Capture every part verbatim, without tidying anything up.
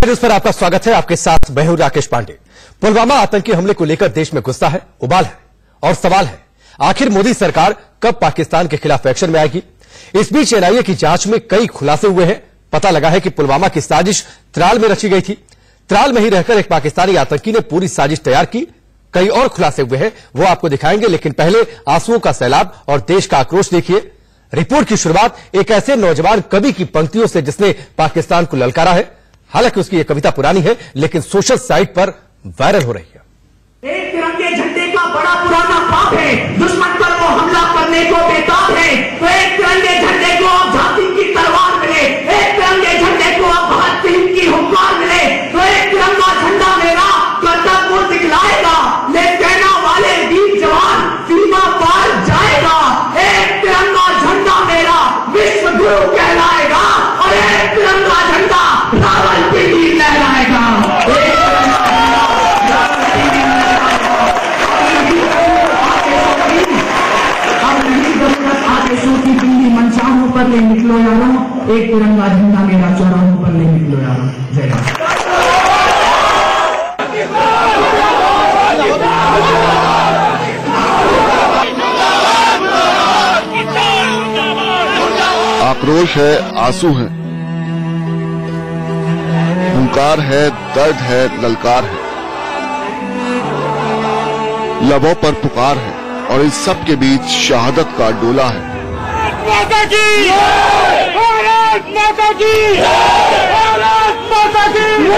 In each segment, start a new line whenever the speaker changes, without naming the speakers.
News पर आपका स्वागत है। आपके साथ मैं हूं राकेश पांडे। पुलवामा आतंकी हमले को लेकर देश में गुस्सा है, उबाल है और सवाल है, आखिर मोदी सरकार कब पाकिस्तान के खिलाफ एक्शन में आएगी। इस बीच एनआईए की जांच में कई खुलासे हुए हैं। पता लगा है कि पुलवामा की साजिश त्राल में रची गई थी। त्राल में ही रहकर एक पाकिस्तानी आतंकी ने पूरी साजिश तैयार की। कई और खुलासे हुए हैं, वो आपको दिखाएंगे, लेकिन पहले आंसुओं का सैलाब और देश का आक्रोश देखिए। रिपोर्ट की शुरुआत एक ऐसे नौजवान कवि की पंक्तियों से जिसने पाकिस्तान को ललकारा है। हालांकि उसकी यह कविता पुरानी है, लेकिन सोशल साइट पर वायरल हो रही है।
एक तिरंगे झंडे का बड़ा पुराना पाप है, दुश्मन पर वो हमला करने को बेताब है। तो एक तिरंगे झंडे को अब झांसी की तलवार मिले, एक तिरंगे झंडे को अब भगत सिंह की हुंकार मिले। तो एक तिरंगा झंडा मेरा कर्तव्य दिखलाएगा, ले सेना वाले वीर जवान सीमा पार जाएगा। एक तिरंगा झंडा मेरा विश्व गुरु कहलाएगा और एक तिरंगा झंडा रावलपिंडी लहराएगा। मंचानों पर ले निकलो यारों, एक तिरंगा झंडा मेरा चौराहों पर ले निकलो यारों। जय
आक्रोश है, आंसू है, हुंकार है, दर्द है, ललकार है, लबों पर पुकार है और इस सब के बीच शहादत का डोला है।
माता की भारत माता की भारत माता की।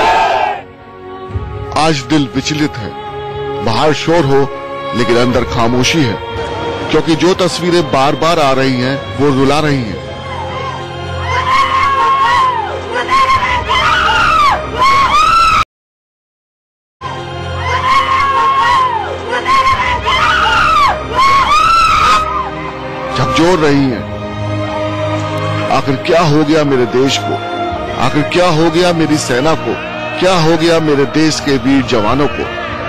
आज दिल विचलित है, बाहर शोर हो लेकिन अंदर खामोशी है, क्योंकि जो तस्वीरें बार बार आ रही हैं वो रुला रही हैं। झकझोर रही हैं। आखिर क्या हो गया मेरे देश को, आखिर क्या हो गया मेरी सेना को, क्या हो गया मेरे देश के वीर जवानों को।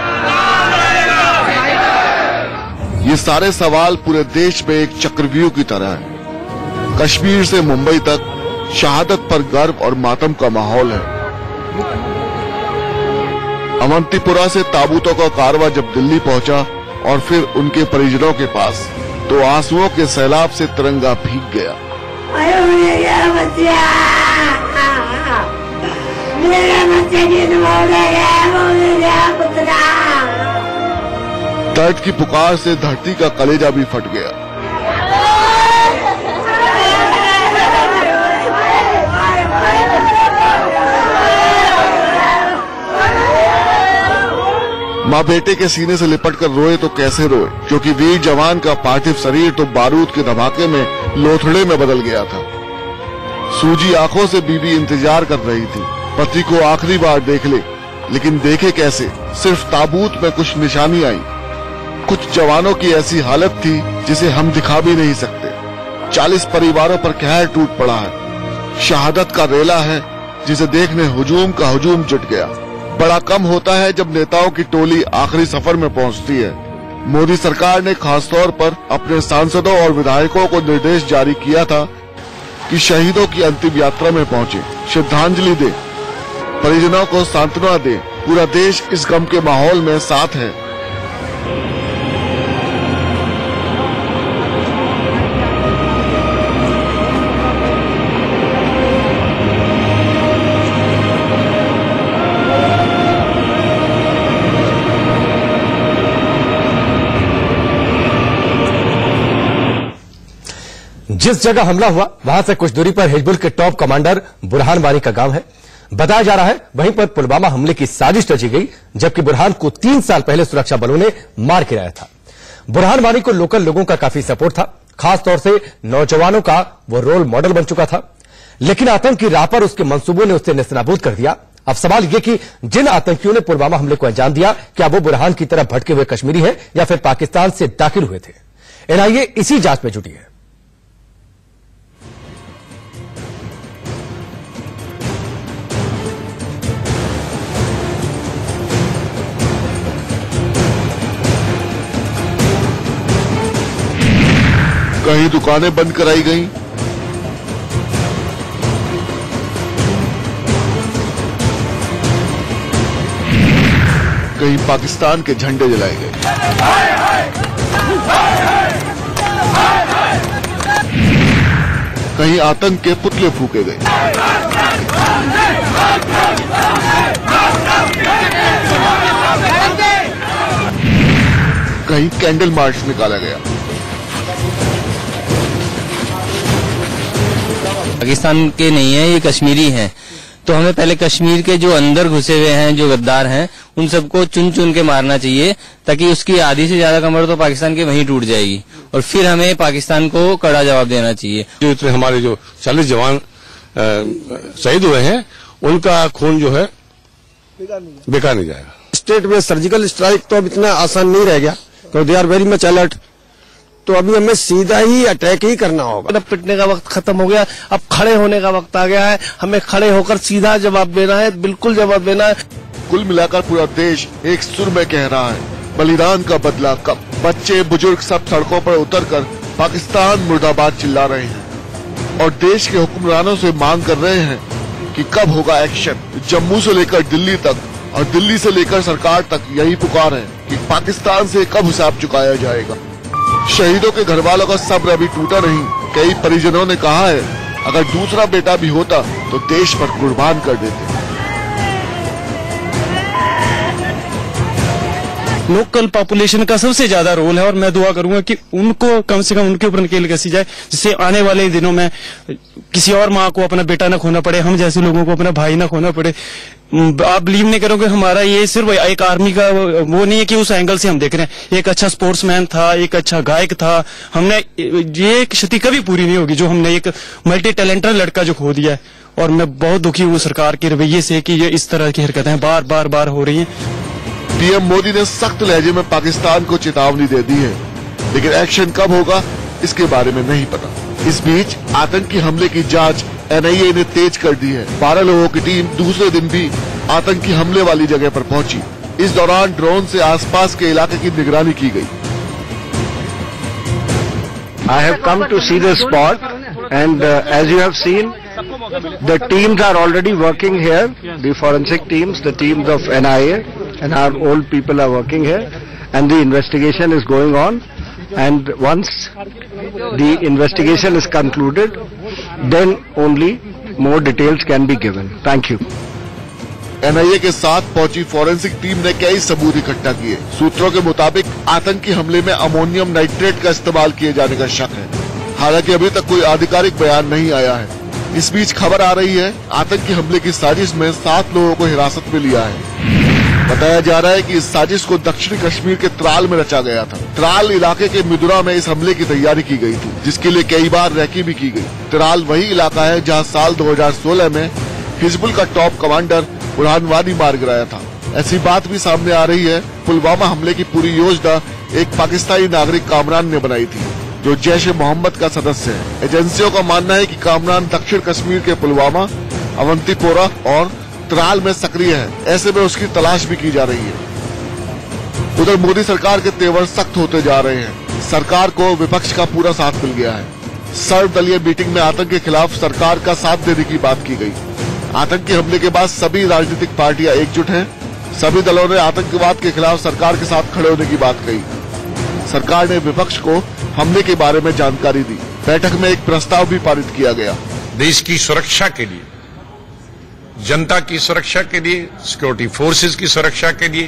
ये सारे सवाल पूरे देश में एक चक्रव्यूह की तरह है। कश्मीर से मुंबई तक शहादत पर गर्व और मातम का माहौल है। अवंतीपुरा से ताबूतों का कारवां जब दिल्ली पहुंचा और फिर उनके परिजनों के पास, तो आंसुओं के सैलाब से तिरंगा भीग गया।
मेरा बच्चा, मेरा बच्चा पुत्रा।
दर्द की पुकार से धरती का कलेजा भी फट गया। माँ बेटे के सीने से लिपट कर रोए तो कैसे रोए, क्योंकि वीर जवान का पार्थिव शरीर तो बारूद के धमाके में लोथड़े में बदल गया था। सूजी आंखों से बीबी इंतजार कर रही थी, पति को आखिरी बार देख ले, लेकिन देखे कैसे, सिर्फ ताबूत में कुछ निशानी आई। कुछ जवानों की ऐसी हालत थी जिसे हम दिखा भी नहीं सकते। चालीस परिवारों पर कहर टूट पड़ा है। शहादत का रेला है जिसे देखने हुजूम का हुजूम जुट गया। बड़ा कम होता है जब नेताओं की टोली आखिरी सफर में पहुंचती है। मोदी सरकार ने खासतौर पर अपने सांसदों और विधायकों को निर्देश जारी किया था कि शहीदों की अंतिम यात्रा में पहुंचे, श्रद्धांजलि दे, परिजनों को सांत्वना दे। पूरा देश इस गम के माहौल में साथ है।
जिस जगह हमला हुआ वहां से कुछ दूरी पर हिजबुल के टॉप कमांडर बुरहान वानी का गांव है। बताया जा रहा है वहीं पर पुलवामा हमले की साजिश रची गई, जबकि बुरहान को तीन साल पहले सुरक्षा बलों ने मार गिराया था। बुरहान वानी को लोकल लोगों का काफी सपोर्ट था, खासतौर से नौजवानों का वो रोल मॉडल बन चुका था। लेकिन आतंक की राह पर उसके मंसूबों ने उसे नेस्तनाबूद कर दिया। अब सवाल यह कि जिन आतंकियों ने पुलवामा हमले को अंजाम दिया, क्या वो बुरहान की तरफ भटके हुए कश्मीरी हैं या फिर पाकिस्तान से दाखिल हुए थे। एनआईए इसी जांच में जुटी है।
कहीं दुकानें बंद कराई गईं, कहीं पाकिस्तान के झंडे जलाए गए, कहीं आतंक के पुतले फूके गए, कहीं कैंडल मार्च निकाला गया।
पाकिस्तान के नहीं है, ये कश्मीरी हैं, तो हमें पहले कश्मीर के जो अंदर घुसे हुए हैं, जो गद्दार हैं, उन सबको चुन चुन के मारना चाहिए, ताकि उसकी आधी से ज्यादा कमर तो पाकिस्तान के वहीं टूट जाएगी, और फिर हमें पाकिस्तान को कड़ा जवाब देना चाहिए।
जो इतने हमारे जो चालीस जवान शहीद हुए हैं, उनका खून जो है बेकार नहीं जाएगा।
स्टेट में सर्जिकल स्ट्राइक तो अब इतना आसान नहीं रह गया, तो they are very much alert. तो अभी हमें सीधा ही अटैक ही करना होगा।
अब पिटने का वक्त खत्म हो गया, अब खड़े होने का वक्त आ गया है। हमें खड़े होकर सीधा जवाब देना है, बिल्कुल जवाब देना है।
कुल मिलाकर पूरा देश एक सुर में कह रहा है, बलिदान का बदला कब। बच्चे बुजुर्ग सब सड़कों पर उतरकर पाकिस्तान मुर्दाबाद चिल्ला रहे हैं और देश के हुक्मरानों से मांग कर रहे हैं कि कब होगा एक्शन। जम्मू से लेकर दिल्ली तक और दिल्ली से लेकर सरकार तक यही पुकार है कि पाकिस्तान से कब हिसाब चुकाया जाएगा। शहीदों के घर वालों का सब्र अभी टूटा नहीं। कई परिजनों ने कहा है, अगर दूसरा बेटा भी होता तो देश पर कुर्बान कर देते।
लोकल पॉपुलेशन का सबसे ज्यादा रोल है, और मैं दुआ करूंगा कि उनको कम से कम उनके ऊपर नकेल कसी जाए, जिससे आने वाले दिनों में किसी और माँ को अपना बेटा न खोना पड़े, हम जैसे लोगों को अपना भाई न खोना पड़े। आप बिलीव नहीं करोगे, हमारा ये सिर्फ एक आर्मी का वो नहीं है कि उस एंगल से हम देख रहे हैं। एक अच्छा स्पोर्ट्समैन था, एक अच्छा गायक था, हमने ये क्षति कभी पूरी नहीं होगी जो हमने एक मल्टी टैलेंटेड लड़का जो खो दिया है। और मैं बहुत दुखी हूँ सरकार के रवैये से कि ये इस तरह की हरकतें बार बार बार हो रही हैं।
पीएम मोदी ने सख्त लहजे में पाकिस्तान को चेतावनी दे दी है, लेकिन एक्शन कब होगा इसके बारे में नहीं पता। इस बीच आतंकी हमले की जांच एनआईए ने तेज कर दी है। बारह लोगों की टीम दूसरे दिन भी आतंकी हमले वाली जगह पर पहुंची। इस दौरान ड्रोन से आसपास के इलाके की निगरानी की गई।
I have come to see the spot, and uh, as you have seen, the teams are already working here. The forensic teams, the teams of N I A, and our old people are working here, and the investigation is going on. And once the investigation is concluded, then only more details can be given. Thank you.
NIA के साथ पहुंची forensic team ने कई सबूत इकट्ठा किए। सूत्रों के मुताबिक आतंकी हमले में अमोनियम नाइट्रेट का इस्तेमाल किए जाने का शक है। हालांकि अभी तक कोई आधिकारिक बयान नहीं आया है। इस बीच खबर आ रही है, आतंकी हमले की साजिश में सात लोगों को हिरासत में लिया है। बताया जा रहा है कि इस साजिश को दक्षिणी कश्मीर के त्राल में रचा गया था। त्राल इलाके के मिदुरा में इस हमले की तैयारी की गई थी, जिसके लिए कई बार रैकी भी की गई। त्राल वही इलाका है जहां साल दो हज़ार सोलह में हिजबुल का टॉप कमांडर बुरहान वानी मार गिराया था। ऐसी बात भी सामने आ रही है, पुलवामा हमले की पूरी योजना एक पाकिस्तानी नागरिक कामरान ने बनाई थी, जो जैश ए मोहम्मद का सदस्य है। एजेंसियों का मानना है कि कामरान दक्षिण कश्मीर के पुलवामा, अवंतीपोरा और त्राल में सक्रिय है। ऐसे में उसकी तलाश भी की जा रही है। उधर मोदी सरकार के तेवर सख्त होते जा रहे हैं। सरकार को विपक्ष का पूरा साथ मिल गया है। सर्वदलीय मीटिंग में आतंक के खिलाफ सरकार का साथ देने की बात की गई। आतंकी हमले के बाद सभी राजनीतिक पार्टियां एकजुट हैं। सभी दलों ने आतंकवाद के खिलाफ सरकार के साथ खड़े होने की बात कही। सरकार ने विपक्ष को हमले के बारे में जानकारी दी। बैठक में एक प्रस्ताव भी पारित किया गया।
देश की सुरक्षा के लिए, जनता की सुरक्षा के लिए, सिक्योरिटी फोर्सेस की सुरक्षा के लिए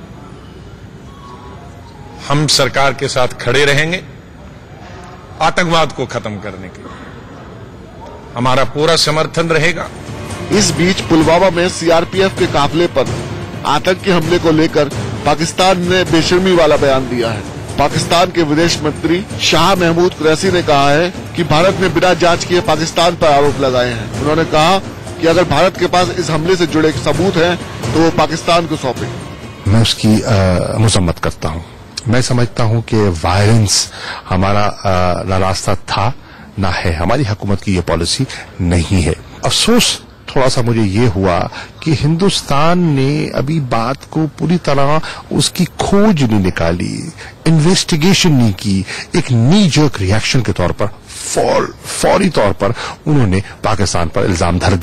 हम सरकार के साथ खड़े रहेंगे। आतंकवाद को खत्म करने के लिए हमारा पूरा समर्थन रहेगा।
इस बीच पुलवामा में सीआरपीएफ के काफिले पर आतंकी हमले को लेकर पाकिस्तान ने बेशर्मी वाला बयान दिया है। पाकिस्तान के विदेश मंत्री शाह महमूद कुरैशी ने कहा है कि भारत ने बिना जांच किए पाकिस्तान पर आरोप लगाए हैं। उन्होंने कहा कि अगर भारत के पास इस हमले से जुड़े सबूत हैं तो वो पाकिस्तान को सौंपे।
मैं उसकी मजम्मत करता हूँ। मैं समझता हूँ कि वायलेंस हमारा न रास्ता था न है, हमारी हुकूमत की ये पॉलिसी नहीं है। अफसोस थोड़ा सा मुझे ये हुआ कि हिंदुस्तान ने अभी बात को पूरी तरह उसकी खोज नहीं निकाली, इन्वेस्टिगेशन नहीं की। एक नी जर्क रिएक्शन के तौर पर फौर, फौरी तौर पर उन्होंने पाकिस्तान पर इल्जाम धर दिया।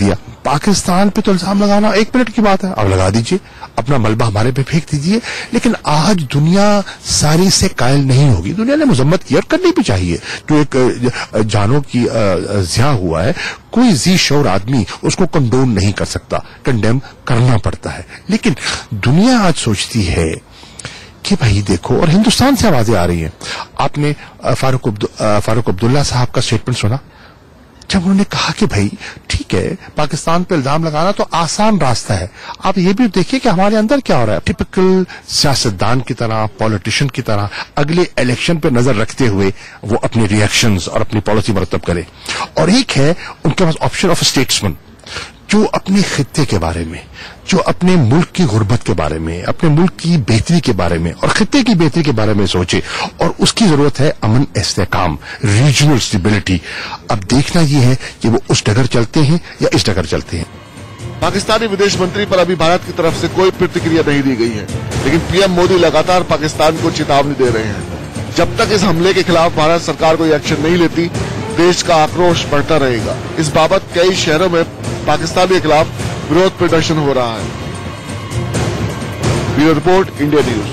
पाकिस्तान पे तो इल्जाम लगाना एक मिनट की बात है, अब लगा दीजिए, अपना मलबा हमारे पे फेंक दीजिए। लेकिन आज दुनिया सारी से कायल नहीं होगी, दुनिया ने मजम्मत की और करनी भी चाहिए। जो एक जानों की ज़िया हुआ है, कोई जी शौर आदमी उसको कंडोन नहीं कर सकता, कंडेम करना पड़ता है। लेकिन दुनिया आज सोचती है कि भाई देखो, और हिंदुस्तान से आवाजें आ रही हैं। आपने फारूक फारूक अब्दुल्ला साहब का स्टेटमेंट सुना, जब उन्होंने कहा कि भाई ठीक है, पाकिस्तान पे इल्जाम लगाना तो आसान रास्ता है, आप ये भी देखिए कि हमारे अंदर क्या हो रहा है। टिपिकल सियासतदान की तरह, पॉलिटिशियन की तरह अगले इलेक्शन पे नजर रखते हुए वो अपने रिएक्शंस और अपनी पॉलिसी मरतब करे। और एक है उनके पास ऑप्शन ऑफ स्टेट्समैन, जो अपने खित्ते के बारे में, जो अपने मुल्क की गुर्बत के बारे में, अपने मुल्क की बेहतरी के बारे में और खित्ते की बेहतरी के बारे में सोचे। और उसकी जरूरत है अमन, इस्तेहकाम, रीजनल स्टेबिलिटी। अब देखना यह है कि वो उस डगर चलते हैं या इस डगर चलते हैं।
पाकिस्तानी विदेश मंत्री पर अभी भारत की तरफ से कोई प्रतिक्रिया नहीं दी गई है, लेकिन पीएम मोदी लगातार पाकिस्तान को चेतावनी दे रहे हैं। जब तक इस हमले के खिलाफ भारत सरकार कोई एक्शन नहीं लेती, देश का आक्रोश बढ़ता रहेगा। इस बाबत कई शहरों में पाकिस्तान के खिलाफ विरोध प्रदर्शन हो रहा है। Bureau report, India news.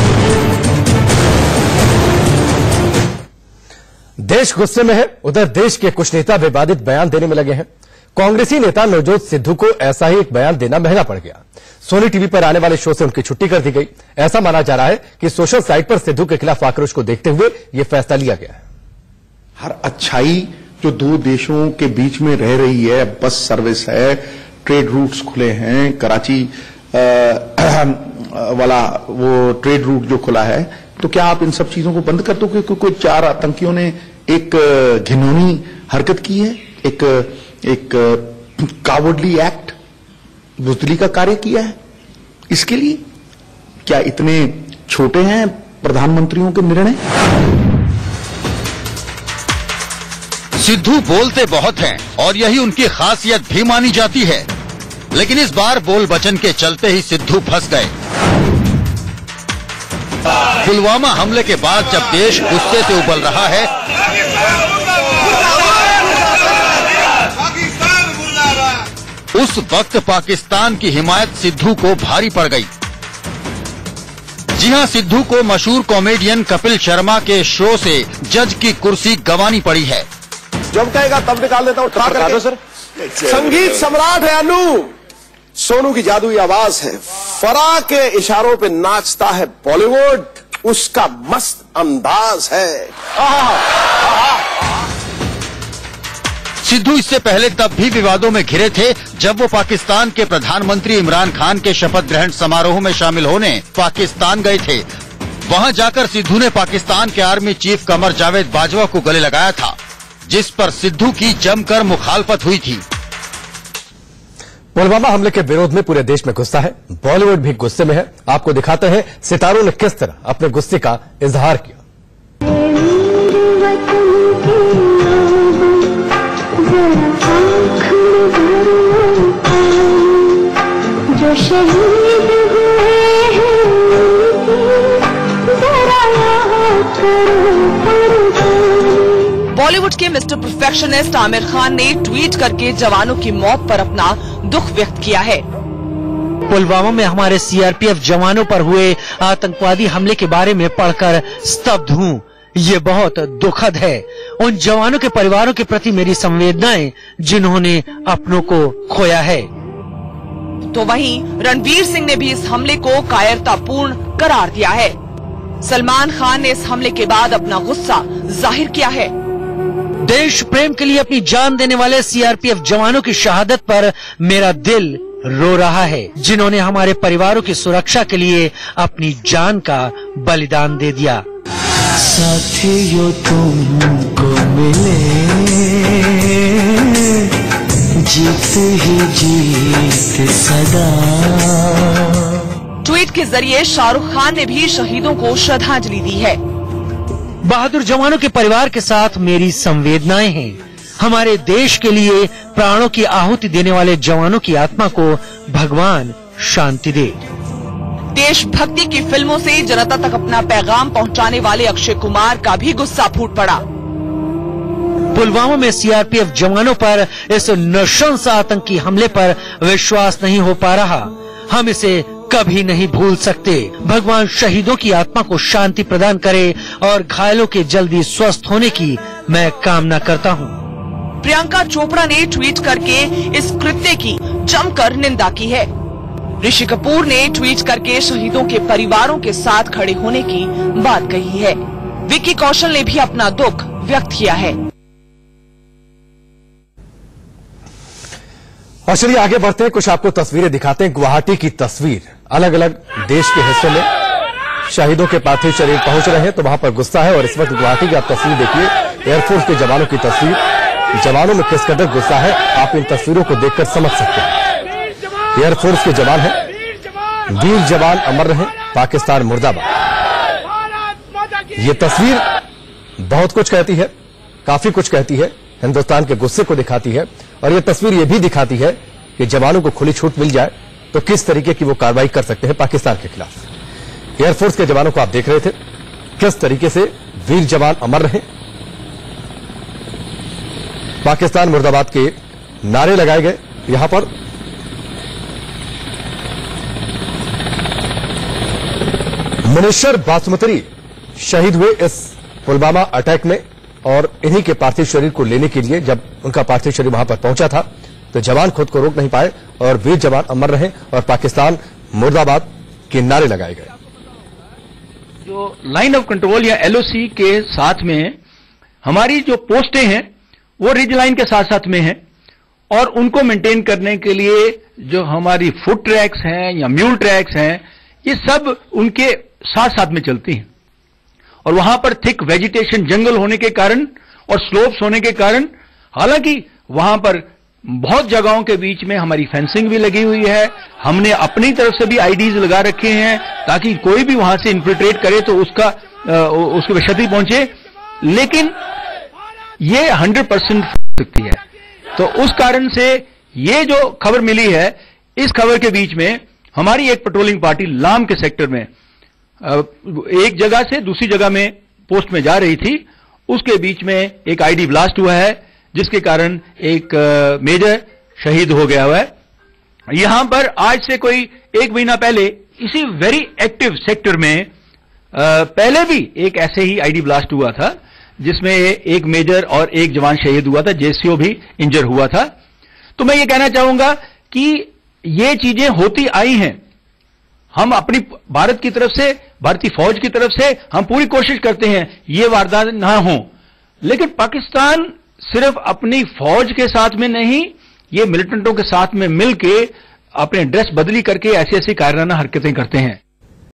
देश गुस्से में है, उधर देश के कुछ नेता विवादित बयान देने में लगे हैं। कांग्रेसी नेता नवजोत सिद्धू को ऐसा ही एक बयान देना महंगा पड़ गया। सोनी टीवी पर आने वाले शो से उनकी छुट्टी कर दी गई। ऐसा माना जा रहा है कि सोशल साइट पर सिद्धू के खिलाफ आक्रोश को देखते हुए यह फैसला लिया गया है।
हर अच्छाई जो दो देशों के बीच में रह रही है, बस सर्विस है, ट्रेड रूट्स खुले हैं, कराची आ, वाला वो ट्रेड रूट जो खुला है, तो क्या आप इन सब चीजों को बंद कर दो? क्योंकि कोई चार आतंकियों ने एक घिनौनी हरकत की है, एक एक कावर्डली एक्ट, बुज़दिली का कार्य किया है। इसके लिए क्या इतने छोटे हैं प्रधानमंत्रियों के निर्णय?
सिद्धू बोलते बहुत हैं और यही उनकी खासियत भी मानी जाती है, लेकिन इस बार बोल बचन के चलते ही सिद्धू फंस गए। पुलवामा हमले के बाद जब देश गुस्से से उबल रहा है, उस वक्त पाकिस्तान की हिमायत सिद्धू को भारी पड़ गई। जी हां, सिद्धू को मशहूर कॉमेडियन कपिल शर्मा के शो से जज की कुर्सी गंवानी पड़ी है।
जब कहेगा तब निकाल देता हूँ।
दो सर।
संगीत सम्राट है अनु, सोनू की जादुई आवाज है, फराह के इशारों पे नाचता है बॉलीवुड, उसका मस्त अंदाज है।
सिद्धू इससे पहले तब भी विवादों में घिरे थे जब वो पाकिस्तान के प्रधानमंत्री इमरान खान के शपथ ग्रहण समारोह में शामिल होने पाकिस्तान गए थे। वहां जाकर सिद्धू ने पाकिस्तान के आर्मी चीफ कमर जावेद बाजवा को गले लगाया था, जिस पर सिद्धू की जमकर मुखालफत हुई थी।
पुलवामा हमले के विरोध में पूरे देश में गुस्सा है, बॉलीवुड भी गुस्से में है। आपको दिखाते हैं सितारों ने किस तरह अपने गुस्से का इजहार किया।
जो शहीद हुए हैं जरा याद करो।
बॉलीवुड के मिस्टर परफेक्शनिस्ट आमिर खान ने ट्वीट करके जवानों की मौत पर अपना दुख व्यक्त किया है।
पुलवामा में हमारे सीआरपीएफ जवानों पर हुए आतंकवादी हमले के बारे में पढ़कर स्तब्ध हूँ। ये बहुत दुखद है। उन जवानों के परिवारों के प्रति मेरी संवेदनाएं, जिन्होंने अपनों को खोया है।
तो वहीं रणवीर सिंह ने भी इस हमले को कायरतापूर्ण करार दिया है। सलमान खान ने इस हमले के बाद अपना गुस्सा जाहिर किया है।
देश प्रेम के लिए अपनी जान देने वाले सीआरपीएफ जवानों की शहादत पर मेरा दिल रो रहा है, जिन्होंने हमारे परिवारों की सुरक्षा के लिए अपनी जान का बलिदान दे दिया।
साथियों तुमको मिले जीत ही जीत सदा।
ट्वीट के जरिए शाहरुख खान ने भी शहीदों को श्रद्धांजलि दी है।
बहादुर जवानों के परिवार के साथ मेरी संवेदनाएं हैं। हमारे देश के लिए प्राणों की आहुति देने वाले जवानों की आत्मा को भगवान शांति दे।
देशभक्ति की फिल्मों से जनता तक अपना पैगाम पहुंचाने वाले अक्षय कुमार का भी गुस्सा फूट पड़ा।
पुलवामा में सीआरपीएफ जवानों पर इस नृशंस आतंकी हमले पर विश्वास नहीं हो पा रहा। हम इसे कभी नहीं भूल सकते। भगवान शहीदों की आत्मा को शांति प्रदान करे और घायलों के जल्दी स्वस्थ होने की मैं कामना करता हूँ।
प्रियंका चोपड़ा ने ट्वीट करके इस कृत्य की जमकर निंदा की है। ऋषि कपूर ने ट्वीट करके शहीदों के परिवारों के साथ खड़े होने की बात कही है। विक्की कौशल ने भी अपना दुख व्यक्त किया है।
और चलिए आगे बढ़ते हैं, कुछ आपको तस्वीरें दिखाते हैं। गुवाहाटी की तस्वीर, अलग अलग देश के हिस्सों में शहीदों के पार्थिव शरीर पहुंच रहे हैं तो वहां पर गुस्सा है। और इस वक्त गुवाहाटी की आप तस्वीर देखिए, एयरफोर्स के जवानों की तस्वीर, जवानों में किस कदर गुस्सा है आप इन तस्वीरों को देखकर समझ सकते हैं। एयरफोर्स के जवान हैं, वीर जवान अमर रहे, पाकिस्तान मुर्दाबाद। ये तस्वीर बहुत कुछ कहती है, काफी कुछ कहती है, हिंदुस्तान के गुस्से को दिखाती है। और ये तस्वीर ये भी दिखाती है कि जवानों को खुली छूट मिल जाए तो किस तरीके की वो कार्रवाई कर सकते हैं पाकिस्तान के खिलाफ। एयरफोर्स के जवानों को आप देख रहे थे, किस तरीके से वीर जवान अमर रहे, पाकिस्तान मुर्दाबाद के नारे लगाए गए। यहां पर मुनीश्वर बासुमती शहीद हुए इस पुलवामा अटैक में और इन्हीं के पार्थिव शरीर को लेने के लिए जब उनका पार्थिव शरीर वहां पर पहुंचा था तो जवान खुद को रोक नहीं पाए और वीर जवान अमर रहे और पाकिस्तान मुर्दाबाद के नारे लगाए गए।
जो लाइन ऑफ कंट्रोल या एलओसी के साथ में हमारी जो पोस्टें हैं वो रिज लाइन के साथ साथ में हैं और उनको मेंटेन करने के लिए जो हमारी फुट ट्रैक्स हैं या म्यूल ट्रैक्स हैं ये सब उनके साथ साथ में चलती हैं। और वहां पर थिक वेजिटेशन जंगल होने के कारण और स्लोप्स होने के कारण, हालांकि वहां पर बहुत जगहों के बीच में हमारी फेंसिंग भी लगी हुई है, हमने अपनी तरफ से भी आईडीज लगा रखे हैं ताकि कोई भी वहां से इन्फिल्ट्रेट करे तो उसका उसको क्षति पहुंचे, लेकिन ये हंड्रेड परसेंट सकती है। तो उस कारण से ये जो खबर मिली है, इस खबर के बीच में हमारी एक पेट्रोलिंग पार्टी लाम के सेक्टर में एक जगह से दूसरी जगह में पोस्ट में जा रही थी, उसके बीच में एक आईडी ब्लास्ट हुआ है जिसके कारण एक मेजर शहीद हो गया हुआ है। यहां पर आज से कोई एक महीना पहले इसी वेरी एक्टिव सेक्टर में पहले भी एक ऐसे ही आईडी ब्लास्ट हुआ था जिसमें एक मेजर और एक जवान शहीद हुआ था, जेसीओ भी इंजर हुआ था। तो मैं ये कहना चाहूंगा कि ये चीजें होती आई हैं। हम अपनी भारत की तरफ से, भारतीय फौज की तरफ से हम पूरी कोशिश करते हैं ये वारदात ना हो, लेकिन पाकिस्तान सिर्फ अपनी फौज के साथ में नहीं, ये मिलिटेंटों के साथ में मिलके अपने ड्रेस बदली करके ऐसी ऐसी कायराना हरकतें करते हैं।